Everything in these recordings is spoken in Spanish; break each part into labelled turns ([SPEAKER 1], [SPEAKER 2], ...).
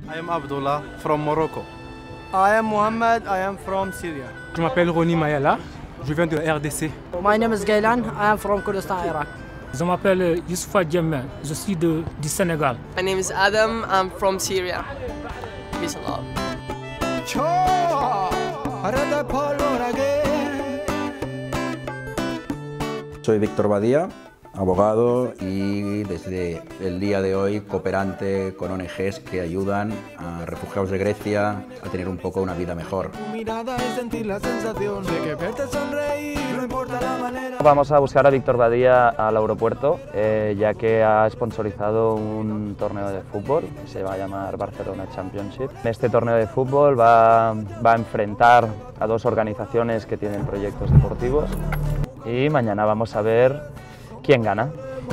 [SPEAKER 1] I am Abdullah from Morocco.
[SPEAKER 2] I am Mohammed, I am from Syria.
[SPEAKER 3] Je m'appelle Roni Mayala, je viens de RDC.
[SPEAKER 4] My name is Gailan, I am from Kurdistan, Iraq.
[SPEAKER 5] Je m'appelle Youssoufa Djemmen, je suis du Sénégal.
[SPEAKER 6] My name is Adam, I'm from Syria. Peace and love.
[SPEAKER 7] Soy Víctor Badía, abogado y desde el día de hoy cooperante con ONGs que ayudan a refugiados de Grecia a tener un poco una vida mejor.
[SPEAKER 8] Vamos a buscar a Víctor Badía al aeropuerto, ya que ha sponsorizado un torneo de fútbol que se va a llamar Barcelona Championship. Este torneo de fútbol va a enfrentar a dos organizaciones que tienen proyectos deportivos y mañana vamos a ver quién gana.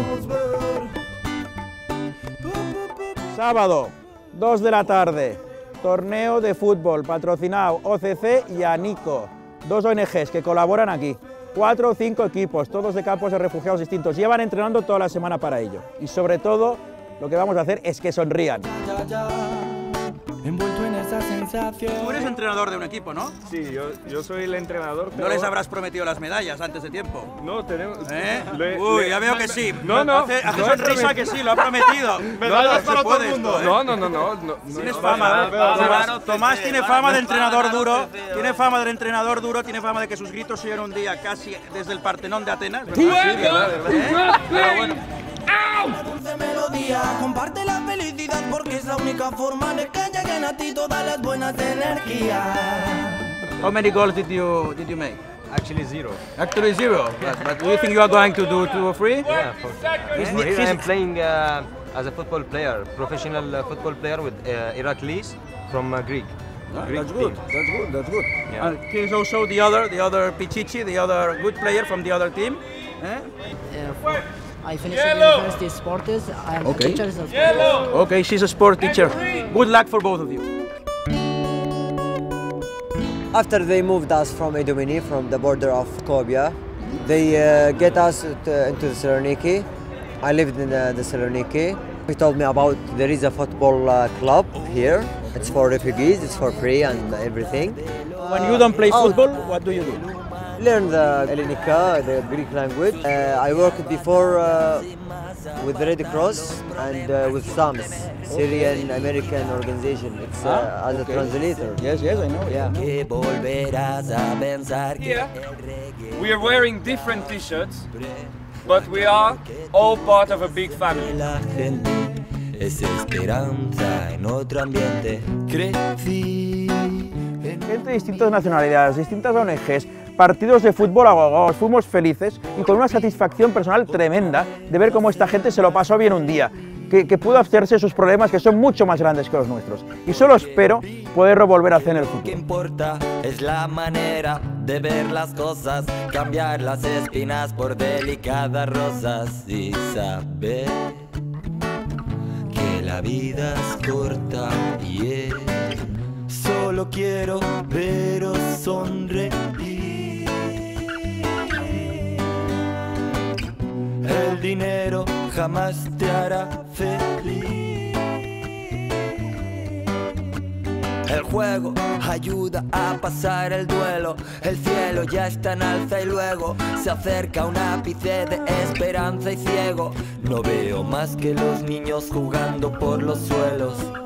[SPEAKER 9] Sábado, 2 de la tarde, torneo de fútbol patrocinado OCC y ANICO, dos ONGs que colaboran aquí. 4 o 5 equipos, todos de campos de refugiados distintos. Llevan entrenando toda la semana para ello. Y sobre todo, lo que vamos a hacer es que sonrían.
[SPEAKER 10] Tú eres entrenador de un equipo, ¿no?
[SPEAKER 11] Sí, yo soy el entrenador.
[SPEAKER 10] Pero... ¿No les habrás prometido las medallas antes de tiempo?
[SPEAKER 11] No, tenemos...
[SPEAKER 10] Uy, ya veo que sí.
[SPEAKER 11] No.
[SPEAKER 10] Hace sonrisa que sí, lo ha prometido.
[SPEAKER 11] Medallas para todo el mundo. No.
[SPEAKER 10] Tienes fama. Tomás tiene fama de entrenador duro. Tiene fama de entrenador duro. Tiene fama de que sus gritos se oyen un día casi desde el Partenón de Atenas.
[SPEAKER 11] Sí, verdad.
[SPEAKER 10] Pero bueno.
[SPEAKER 12] Una dulce melodía, comparte la felicidad porque es la única forma de que lleguen a ti todas las buenas energías.
[SPEAKER 10] How many goals did you make?
[SPEAKER 13] Actually 0.
[SPEAKER 10] Actually 0. But do you think you are going to do 2 or 3?
[SPEAKER 13] Yeah, for here I'm playing as a football player, professional football player with Iraklis from Greek.
[SPEAKER 10] That's good. Yeah. Here's also the other Pichichi, the other good player from the other team.
[SPEAKER 4] I finished university sports. I am a teacher as well.
[SPEAKER 10] Okay, she's a sport teacher. Good luck for both of you.
[SPEAKER 14] After they moved us from Idomeni, from the border of Skopje, they get us into Thessaloniki. I lived in Thessaloniki. He told me about there is a football club here. It's for refugees, it's for free and everything.
[SPEAKER 10] When you don't play football, what do you do?
[SPEAKER 14] Learn the Hellenica, the Greek language. I worked before with the Red Cross and with SAMS, Syrian American organization. It's as a translator.
[SPEAKER 10] Yes, I know.
[SPEAKER 14] Yeah.
[SPEAKER 11] Here, we are wearing different t-shirts, but we are all part of a big family.
[SPEAKER 9] Gente de distintas nacionalidades, distintas ONGs, partidos de fútbol ahogados, fuimos felices y con una satisfacción personal tremenda de ver cómo esta gente se lo pasó bien un día, que pudo hacerse de sus problemas que son mucho más grandes que los nuestros. Y solo espero poderlo volver a hacer en el futuro.
[SPEAKER 12] Lo que importa es la manera de ver las cosas, cambiar las espinas por delicadas rosas y saber que la vida es corta y solo quiero veros sonreír. El dinero jamás te hará feliz. El juego ayuda a pasar el duelo. El cielo ya está en alza y luego se acerca un ápice de esperanza y ciego. No veo más que los niños jugando por los suelos.